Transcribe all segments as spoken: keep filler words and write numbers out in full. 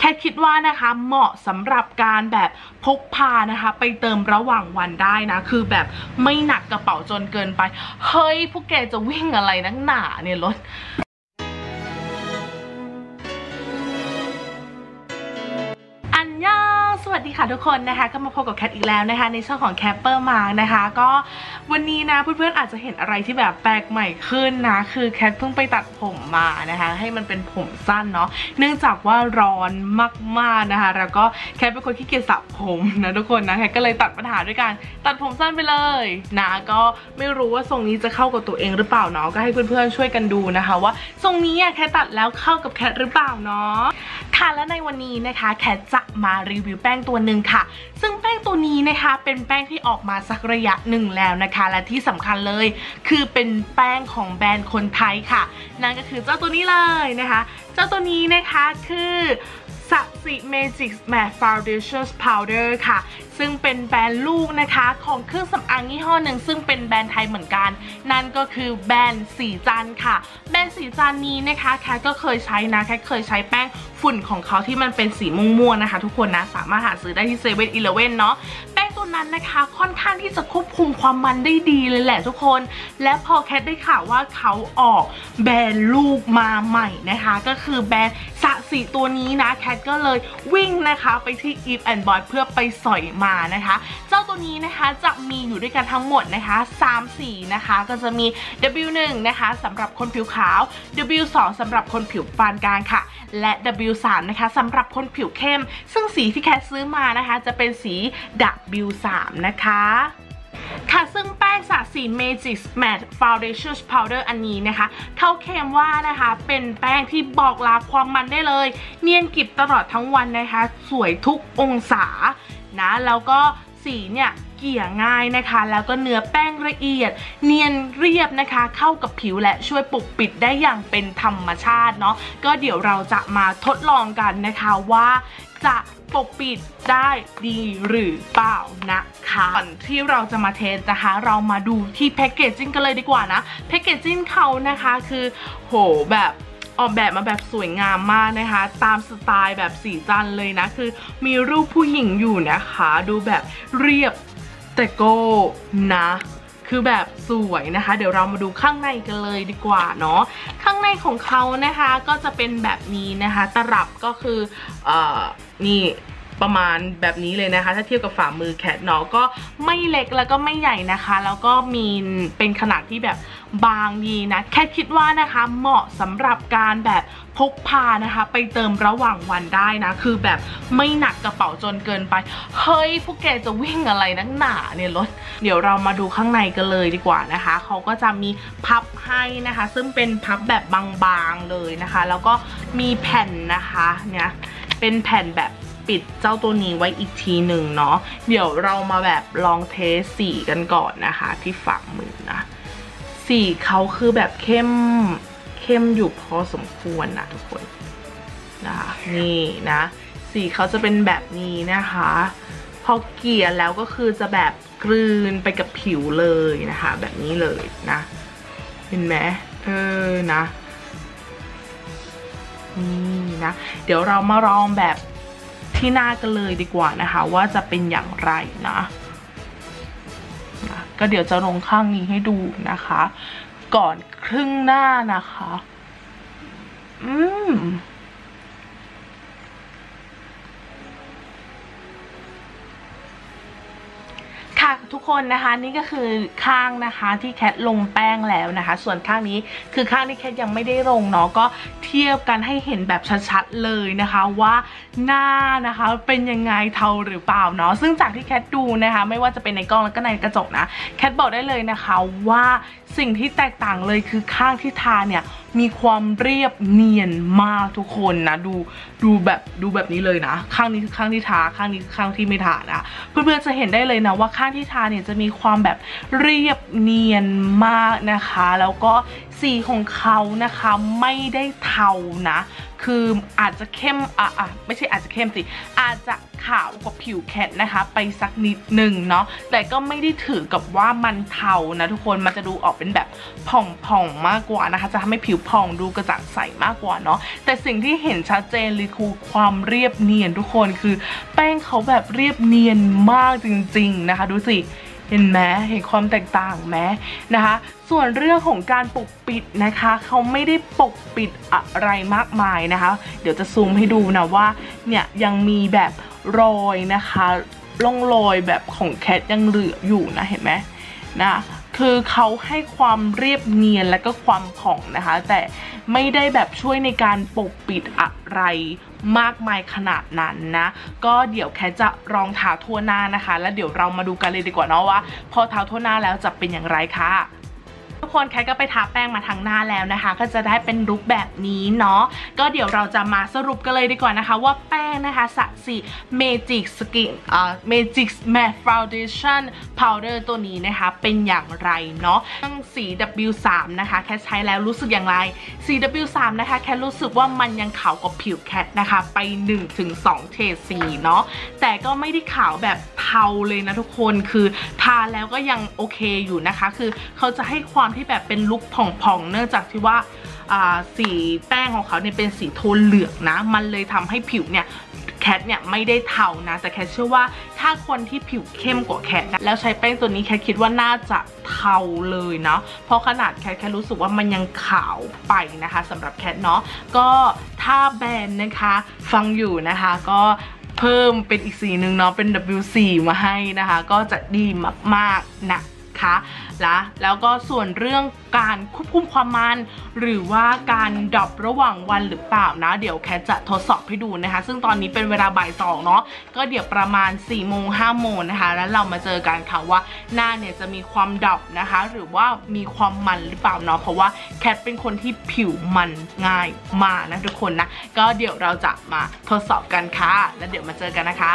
ทคิดว่านะคะเหมาะสำหรับการแบบพกพานะคะไปเติมระหว่างวันได้นะคือแบบไม่หนักกระเป๋าจนเกินไปเฮ้ยพวกแกจะวิ่งอะไรนักหนาเนี่ยรถสวัสดีค่ะทุกคนนะคะก็มาพบกับแคทอีกแล้วนะคะในช่องของแคปเปอร์มาร์กนะคะก็วันนี้นะเพื่อนๆอาจจะเห็นอะไรที่แบบแปลกใหม่ขึ้นนะคือแคทเพิ่งไปตัดผมมานะคะให้มันเป็นผมสั้นเนาะเนื่องจากว่าร้อนมากๆนะคะแล้วก็แคทเป็นคนขี้เกียจสระผมนะทุกคนนะแคทก็เลยตัดปัญหาด้วยการตัดผมสั้นไปเลยนะก็ไม่รู้ว่าทรงนี้จะเข้ากับตัวเองหรือเปล่าเนาะก็ให้เพื่อนๆช่วยกันดูนะคะว่าทรงนี้แคทตัดแล้วเข้ากับแคทหรือเปล่าเนาะค่ะและในวันนี้นะคะแคทจะมารีวิวแป้งตัวหนึ่งค่ะซึ่งแป้งตัวนี้นะคะเป็นแป้งที่ออกมาสักระยะหนึ่งแล้วนะคะและที่สำคัญเลยคือเป็นแป้งของแบรนด์คนไทยค่ะนั่นก็คือเจ้าตัวนี้เลยนะคะเจ้าตัวนี้นะคะคือสัสิเมจิกแมทฟาวเดชั่นพาวเดอร์ค่ะซึ่งเป็นแบรนด์ลูกนะคะของเครื่องสำอางยี่ห้อหนึ่งซึ่งเป็นแบรนด์ไทยเหมือนกันนั่นก็คือแบรนด์สีจันค่ะแบรนด์สีจันนี้นะคะแคทก็เคยใช้นะแคทเคยใช้แป้งฝุ่นของเขาที่มันเป็นสีม่วงๆนะคะทุกคนนะสามารถหาซื้อได้ที่เซเว่นอีเลฟเว่นเนาะแป้งตัวนั้นนะคะค่อนข้างที่จะควบคุมความมันได้ดีเลยแหละทุกคนและพอแคทได้ข่าวว่าเขาออกแบรนด์ลูกมาใหม่นะคะก็คือแบรนด์สะสีตัวนี้นะแคทก็เลยวิ่งนะคะไปที่ Eve and Boy เพื่อไปสอยมานะคะเจ้าตัวนี้นะคะจะมีอยู่ด้วยกันทั้งหมดนะคะสามสีนะคะก็จะมี ดับเบิลยู หนึ่ง นะคะสำหรับคนผิวขาว ดับเบิลยู สอง สำหรับคนผิวปานกลางค่ะและ ดับเบิลยู สาม นะคะสำหรับคนผิวเข้มซึ่งสีที่แคทซื้อมานะคะจะเป็นสี ดับเบิลยู สาม นะคะค่ะซึ่งแป้งสระสี Magic Matte Foundation Powder อันนี้นะคะเขาเคลมว่านะคะเป็นแป้งที่บอกลาความมันได้เลยเนียนกริบตลอดทั้งวันนะคะสวยทุกองศานะแล้วก็สีเนี่ยเกลี่ยง่ายนะคะแล้วก็เนื้อแป้งละเอียดเนียนเรียบนะคะเข้ากับผิวและช่วยปกปิดได้อย่างเป็นธรรมชาติเนาะก็เดี๋ยวเราจะมาทดลองกันนะคะว่าจะปกปิดได้ดีหรือเปล่านะคะก่อนที่เราจะมาเทสนะคะเรามาดูที่แพคเกจจิ้งกันเลยดีกว่านะแพคเกจจิ้งเขานะคะคือโหแบบออกแบบมาแบบสวยงามมากนะคะตามสไตล์แบบสีจันเลยนะคือมีรูปผู้หญิงอยู่นะคะดูแบบเรียบแต่ก็นะคือแบบสวยนะคะเดี๋ยวเรามาดูข้างในกันเลยดีกว่าเนาะข้างในของเขานะคะก็จะเป็นแบบนี้นะคะตลับก็คือเอ่อนี่ประมาณแบบนี้เลยนะคะถ้าเทียบกับฝ่ามือแคทเนาะก็ไม่เล็กแล้วก็ไม่ใหญ่นะคะแล้วก็มีเป็นขนาดที่แบบบางดีนะแคทคิดว่านะคะเหมาะสำหรับการแบบพกพานะคะไปเติมระหว่างวันได้นะคือแบบไม่หนักกระเป๋าจนเกินไปเฮ้ยพวกแกจะวิ่งอะไรนักหนาเนี่ยรถเดี๋ยวเรามาดูข้างในกันเลยดีกว่านะคะเขาก็จะมีพับให้นะคะซึ่งเป็นพับแบบบางๆเลยนะคะแล้วก็มีแผ่นนะคะเนี่ยเป็นแผ่นแบบปิดเจ้าตัวนี้ไว้อีกทีหนึ่งเนาะเดี๋ยวเรามาแบบลองเทสสีกันก่อนนะคะที่ฝ่ามือนะสีเขาคือแบบเข้มเข้มอยู่พอสมควรนะทุกคนนะคะนี่นะสีเขาจะเป็นแบบนี้นะคะพอเกลี่ยแล้วก็คือจะแบบกลืนไปกับผิวเลยนะคะแบบนี้เลยนะเห็นไหมเออนะนี่นะเดี๋ยวเรามาลองแบบที่หน้ากันเลยดีกว่านะคะว่าจะเป็นอย่างไรนะก็เดี๋ยวจะลงข้างนี้ให้ดูนะคะก่อนครึ่งหน้านะคะอืมค่ะทุกคนนะคะนี่ก็คือข้างนะคะที่แคทลงแป้งแล้วนะคะส่วนข้างนี้คือข้างที่แคทยังไม่ได้ลงเนาะก็เทียบกันให้เห็นแบบชัดๆเลยนะคะว่าหน้านะคะเป็นยังไงเทาหรือเปล่าเนาะซึ่งจากที่แคทดูนะคะไม่ว่าจะเป็นในกล้องแล้วก็ในกระจกนะแคทบอกได้เลยนะคะว่าสิ่งที่แตกต่างเลยคือข้างที่ทาเนี่ยมีความเรียบเนียนมากทุกคนนะดูดูแบบดูแบบนี้เลยนะข้างนี้คือข้างที่ทาข้างนี้คือข้างที่ไม่ทานะเพื่อนๆจะเห็นได้เลยนะว่าข้างที่ทาเนี่ยจะมีความแบบเรียบเนียนมากนะคะแล้วก็สีของเขานะคะไม่ได้เทานะคืออาจจะเข้มอ่ะอ่ะไม่ใช่อาจจะเข้มสิอาจจะขาวกว่าผิวแคทนะคะไปสักนิดหนึ่งเนาะแต่ก็ไม่ได้ถือกับว่ามันเทานะทุกคนมันจะดูออกเป็นแบบผ่องๆมากกว่านะคะจะทำให้ผิวผ่องดูกระจ่างใสมากกว่าเนาะแต่สิ่งที่เห็นชัดเจนเลยคือความเรียบเนียนทุกคนคือแป้งเขาแบบเรียบเนียนมากจริงๆนะคะดูสิเห็นไหมเห็นความแตกต่างไหมนะคะส่วนเรื่องของการปกปิดนะคะเขาไม่ได้ปกปิดอะไรมากมายนะคะเดี๋ยวจะซูมให้ดูนะว่าเนี่ยยังมีแบบรอยนะคะร่องรอยแบบของแคทยังเหลืออยู่นะเห็นไหมนะคือเขาให้ความเรียบเนียนและก็ความผ่องนะคะแต่ไม่ได้แบบช่วยในการปกปิดอะไรมากมายขนาดนั้นนะก็เดี๋ยวแคทจะลองทาทั่วหน้านะคะแล้วเดี๋ยวเรามาดูกันเลยดีกว่าเนาะว่าพอทาทั่วหน้าแล้วจะเป็นอย่างไรค่ะทุกคนแคทก็ไปทาแป้งมาทางหน้าแล้วนะคะก็จะได้เป็นลุคแบบนี้เนาะก็เดี๋ยวเราจะมาสรุปกันเลยดีกว่านะคะว่าแป้งนะคะสะสี Magic Skin อ่า Magic Matte Foundation Powder ตัวนี้นะคะเป็นอย่างไรเนาะทั้งสี ดับเบิลยู สาม นะคะแคทใช้แล้วรู้สึกอย่างไรสี ดับเบิลยู สาม นะคะแคทรู้สึกว่ามันยังขาวกว่าผิวแคทนะคะไป หนึ่งถึงสอง เฉดสีเนาะแต่ก็ไม่ได้ขาวแบบเทาเลยนะทุกคนคือทาแล้วก็ยังโอเคอยู่นะคะคือเขาจะให้ความที่แบบเป็นลุคผ่องๆเนื่องจากที่ว่าสีแป้งของเขาเนี่ยเป็นสีโทนเหลืองนะมันเลยทำให้ผิวเนี่ยแคทเนี่ยไม่ได้เทานะแต่แคทเชื่อว่าถ้าคนที่ผิวเข้มกว่าแคทนะแล้วใช้แป้งตัวนี้แคทคิดว่าน่าจะเทาเลยเนาะเพราะขนาดแคทแคทรู้สึกว่ามันยังขาวไปนะคะสำหรับแคทเนาะก็ถ้าแบรนด์นะคะฟังอยู่นะคะก็เพิ่มเป็นอีกสีหนึ่งเนาะเป็น ดับเบิลยู โฟร์ มาให้นะคะก็จะดีมากๆนะคะแล้วแล้วก็ส่วนเรื่องการควบคุมความมันหรือว่าการดรอประหว่างวันหรือเปล่านะเดี๋ยวแคทจะทดสอบให้ดูนะคะซึ่งตอนนี้เป็นเวลาบ่ายสองเนาะก็เดี๋ยวประมาณสี่โมงห้าโมงนะคะแล้วเรามาเจอกันค่ะว่าหน้าเนี่ยจะมีความดรอปนะคะหรือว่ามีความมันหรือเปล่าเนาะเพราะว่าแคทเป็นคนที่ผิวมันง่ายมากนะทุกคนนะก็เดี๋ยวเราจะมาทดสอบกันค่ะแล้วเดี๋ยวมาเจอกันนะคะ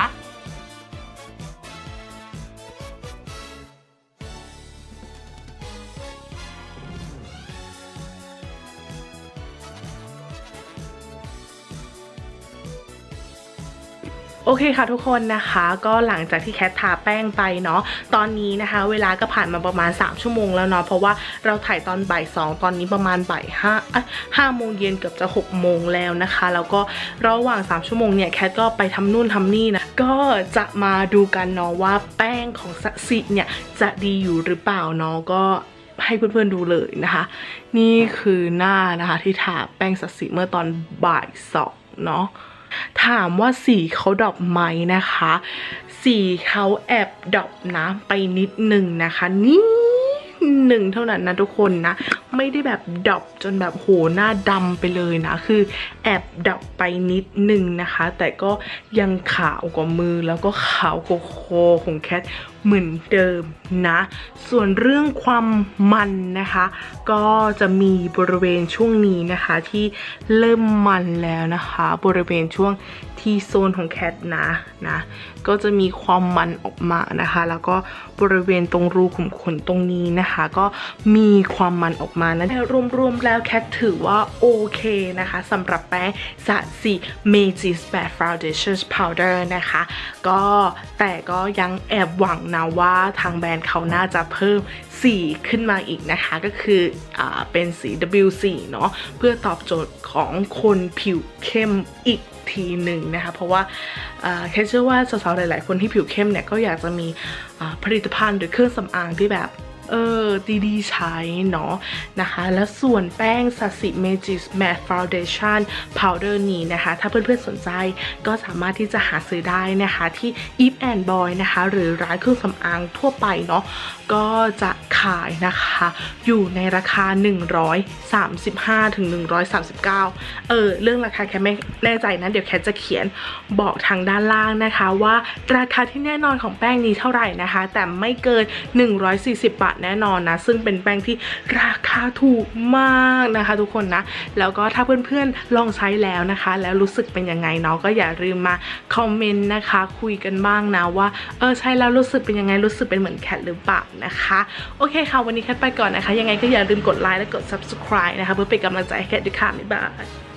โอเคค่ะทุกคนนะคะก็หลังจากที่แคททาแป้งไปเนาะตอนนี้นะคะเวลาก็ผ่านมาประมาณสามชั่วโมงแล้วเนาะเพราะว่าเราถ่ายตอนบ่ายสองตอนนี้ประมาณบ่ายห้าห้าโมงเย็นเกือบจะหกโมงแล้วนะคะแล้วก็ระหว่างสามชั่วโมงเนี่ยแคทก็ไปทำนู่นทำนี่นะก็จะมาดูกันเนาะว่าแป้งของสัสิเนี่ยจะดีอยู่หรือเปล่าเนาะก็ให้เพื่อนๆดูเลยนะคะนี่คือหน้านะคะที่ทาแป้งสัสิเมื่อตอนบ่ายสองเนาะถามว่าสีเขาดรอปไหมนะคะสีเขาแอบดรอปนะไปนิดหนึ่งนะคะนี่หนึ่งเท่านั้นนะทุกคนนะไม่ได้แบบดรอปจนแบบโหหน้าดำไปเลยนะคือแอบดรอปไปนิดหนึ่งนะคะแต่ก็ยังขาวกว่ามือแล้วก็ขาวกว่าคอของแคทเหมือนเดิมนะส่วนเรื่องความมันนะคะก็จะมีบริเวณช่วงนี้นะคะที่เริ่มมันแล้วนะคะบริเวณช่วงที่โซนของแคทนะนะก็จะมีความมันออกมานะคะแล้วก็บริเวณตรงรูขุมขนตรงนี้นะคะก็มีความมันออกมานะรวมๆแล้วแคทถือว่าโอเคนะคะสำหรับแป้งสัสิ Magic Matte Foundation Powder นะคะก็แต่ก็ยังแอบหวังนะว่าทางแบรนด์เขาน่าจะเพิ่มสีขึ้นมาอีกนะคะก็คืออ่าเป็นสี ดับเบิลยู โฟร์ เนาะเพื่อตอบโจทย์ของคนผิวเข้มอีกทีหนึ่งนะคะเพราะว่าแค่เชื่อว่าสาวๆหลายๆคนที่ผิวเข้มเนี่ยก็อยากจะมีผลิตภัณฑ์หรือเครื่องสำอางที่แบบเออดีๆใช้เนาะนะคะแล้วส่วนแป้งสัสิ Magic Matte Foundation Powder นี้นะคะถ้าเพื่อนๆสนใจก็สามารถที่จะหาซื้อได้นะคะที่ Eve and Boy นะคะหรือร้านเครื่องสำอางทั่วไปเนาะก็จะขายนะคะอยู่ในราคาหนึ่งร้อยสามสิบห้าถึงหนึ่งร้อยสามสิบเก้าเออเรื่องราคาแคทไม่แน่ใจนะเดี๋ยวแคทจะเขียนบอกทางด้านล่างนะคะว่าราคาที่แน่นอนของแป้งนี้เท่าไหร่นะคะแต่ไม่เกินหนึ่งร้อยสี่สิบบาทแน่นอนนะซึ่งเป็นแป้งที่ราคาถูกมากนะคะทุกคนนะแล้วก็ถ้าเพื่อนๆลองใช้แล้วนะคะแล้วรู้สึกเป็นยังไงเนาะก็อย่าลืมมาคอมเมนต์นะคะคุยกันบ้างนะว่าเออใช้แล้วรู้สึกเป็นยังไงรู้สึกเป็นเหมือนแคทหรือเปล่านะคะโอเคค่ะวันนี้แคทไปก่อนนะคะยังไงก็อย่าลืมกดไลค์และกด ซับสไครบ์ นะคะเพื่อเป็นกำลังใจให้แคทด้วยค่ะบ๊ายบาย